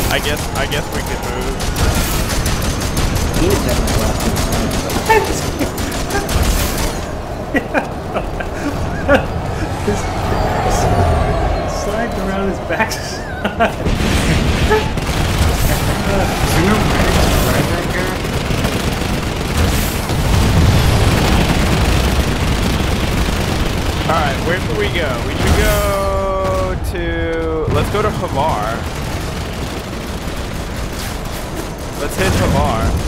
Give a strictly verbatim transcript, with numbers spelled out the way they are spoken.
I guess I guess we could move. He is definitely left This sliding around his backside. You know, right that guy? Alright, where should we go? We should go to... Let's go to Havar. Let's hit Havar.